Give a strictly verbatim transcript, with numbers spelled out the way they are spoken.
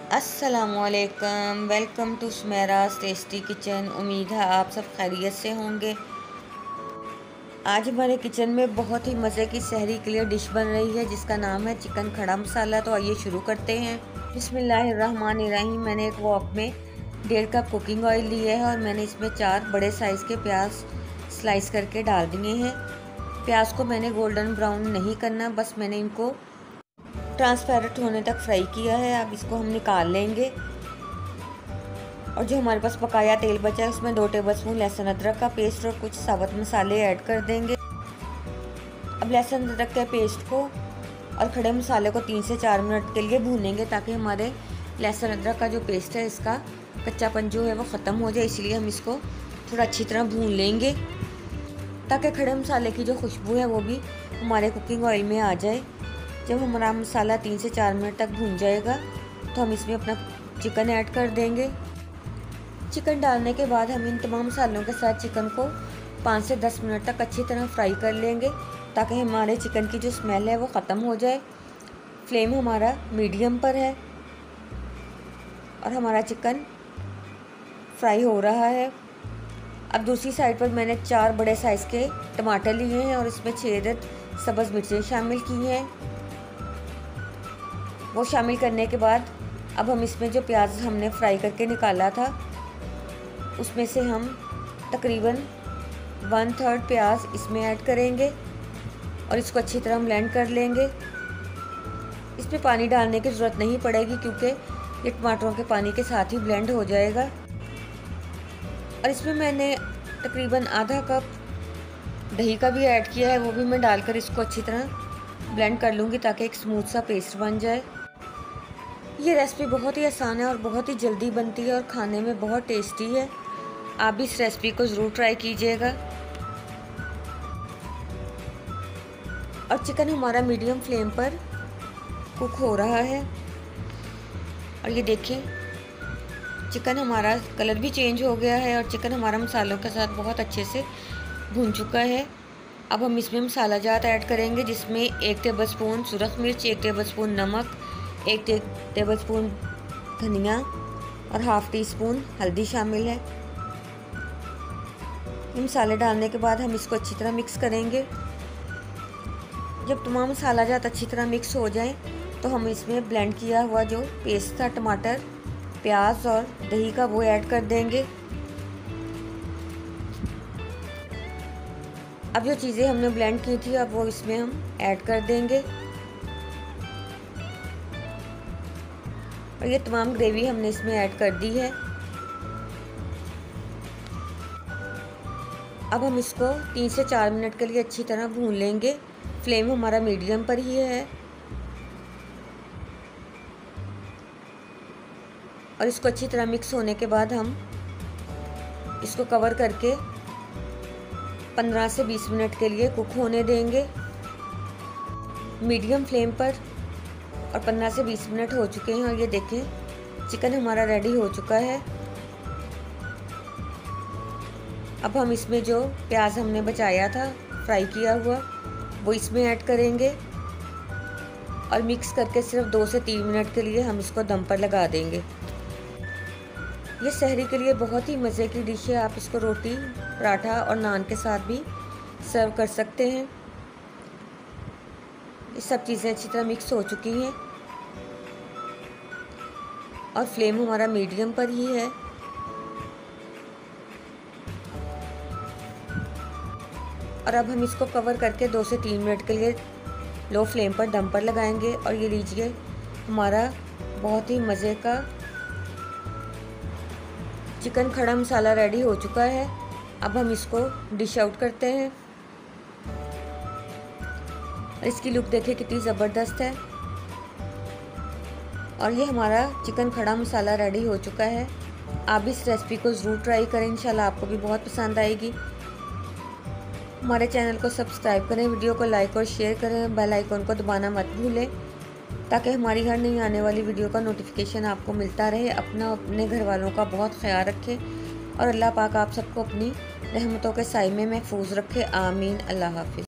अस्सलामुअलैकुम, welcome to Sumera's tasty kitchen. उम्मीद है आप सब खैरियत से होंगे। आज हमारे किचन में बहुत ही मज़े की सहरी के लिए डिश बन रही है जिसका नाम है चिकन खड़ा मसाला। तो आइए शुरू करते हैं। बिस्मिल्लाहिर्रहमानिर्रहीम। मैंने एक वॉक में डेढ़ कप कुकिंग ऑयल लिया है और मैंने इसमें चार बड़े साइज़ के प्याज स्लाइस करके डाल दिए हैं। प्याज को मैंने गोल्डन ब्राउन नहीं करना, बस मैंने इनको ट्रांसपेरेंट होने तक फ्राई किया है। अब इसको हम निकाल लेंगे और जो हमारे पास बकाया तेल बचा है उसमें दो टेबलस्पून लहसुन अदरक का पेस्ट और कुछ साबुत मसाले ऐड कर देंगे। अब लहसुन अदरक के पेस्ट को और खड़े मसाले को तीन से चार मिनट के लिए भूनेंगे ताकि हमारे लहसुन अदरक का जो पेस्ट है इसका कच्चापन जो है वो ख़त्म हो जाए। इसलिए हम इसको थोड़ा अच्छी तरह भून लेंगे ताकि खड़े मसाले की जो खुशबू है वो भी हमारे कुकिंग ऑयल में आ जाए। जब हमारा मसाला तीन से चार मिनट तक भून जाएगा तो हम इसमें अपना चिकन ऐड कर देंगे। चिकन डालने के बाद हम इन तमाम मसालों के साथ चिकन को पाँच से दस मिनट तक अच्छी तरह फ्राई कर लेंगे ताकि हमारे चिकन की जो स्मेल है वो ख़त्म हो जाए। फ्लेम हमारा मीडियम पर है और हमारा चिकन फ्राई हो रहा है। अब दूसरी साइड पर मैंने चार बड़े साइज़ के टमाटर लिए हैं और इसमें छः अदद सब्ज़ मिर्चें शामिल की हैं। वो शामिल करने के बाद अब हम इसमें जो प्याज हमने फ्राई करके निकाला था उसमें से हम तकरीबन वन थर्ड प्याज इसमें ऐड करेंगे और इसको अच्छी तरह ब्लेंड कर लेंगे। इसमें पानी डालने की ज़रूरत नहीं पड़ेगी क्योंकि ये टमाटरों के पानी के साथ ही ब्लेंड हो जाएगा। और इसमें मैंने तकरीबन आधा कप दही का भी ऐड किया है, वो भी मैं डालकर इसको अच्छी तरह ब्लेंड कर लूँगी ताकि एक स्मूथ सा पेस्ट बन जाए। ये रेसिपी बहुत ही आसान है और बहुत ही जल्दी बनती है और खाने में बहुत टेस्टी है। आप भी इस रेसिपी को ज़रूर ट्राई कीजिएगा। और चिकन हमारा मीडियम फ्लेम पर कुक हो रहा है और ये देखें चिकन हमारा कलर भी चेंज हो गया है और चिकन हमारा मसालों के साथ बहुत अच्छे से भून चुका है। अब हम इसमें मसाला जात ऐड करेंगे जिसमें एक टेबलस्पून सुरख मिर्च, एक टेबलस्पून नमक, एक टे, टेबलस्पून धनिया और हाफ़ टी स्पून हल्दी शामिल है। ये मसाले डालने के बाद हम इसको अच्छी तरह मिक्स करेंगे। जब तमाम मसाला जात अच्छी तरह मिक्स हो जाए तो हम इसमें ब्लेंड किया हुआ जो पेस्ट था टमाटर, प्याज और दही का वो ऐड कर देंगे। अब जो चीज़ें हमने ब्लेंड की थी अब वो इसमें हम ऐड कर देंगे और ये तमाम ग्रेवी हमने इसमें ऐड कर दी है। अब हम इसको तीन से चार मिनट के लिए अच्छी तरह भून लेंगे। फ्लेम हमारा मीडियम पर ही है और इसको अच्छी तरह मिक्स होने के बाद हम इसको कवर करके पंद्रह से बीस मिनट के लिए कुक होने देंगे मीडियम फ्लेम पर। और पंद्रह से बीस मिनट हो चुके हैं और ये देखें चिकन हमारा रेडी हो चुका है। अब हम इसमें जो प्याज हमने बचाया था फ्राई किया हुआ वो इसमें ऐड करेंगे और मिक्स करके सिर्फ दो से तीन मिनट के लिए हम इसको दम पर लगा देंगे। ये सहरी के लिए बहुत ही मज़े की डिश है। आप इसको रोटी, पराठा और नान के साथ भी सर्व कर सकते हैं। ये सब चीज़ें अच्छी तरह मिक्स हो चुकी हैं और फ्लेम हमारा मीडियम पर ही है। और अब हम इसको कवर करके दो से तीन मिनट के लिए लो फ्लेम पर दम पर लगाएंगे और ये लीजिए हमारा बहुत ही मज़े का चिकन खड़ा मसाला रेडी हो चुका है। अब हम इसको डिश आउट करते हैं और इसकी लुक देखिए कितनी ज़बरदस्त है। और ये हमारा चिकन खड़ा मसाला रेडी हो चुका है। आप भी इस रेसिपी को ज़रूर ट्राई करें, इंशाल्लाह आपको भी बहुत पसंद आएगी। हमारे चैनल को सब्सक्राइब करें, वीडियो को लाइक और शेयर करें, बेल आइकन को दबाना मत भूलें ताकि हमारी हर नई आने वाली वीडियो का नोटिफिकेशन आपको मिलता रहे। अपना अपने घर वालों का बहुत ख्याल रखें और अल्लाह पाक आप सबको अपनी रहमतों के साए में महफूज रखे। आमीन। अल्लाह हाफिज़।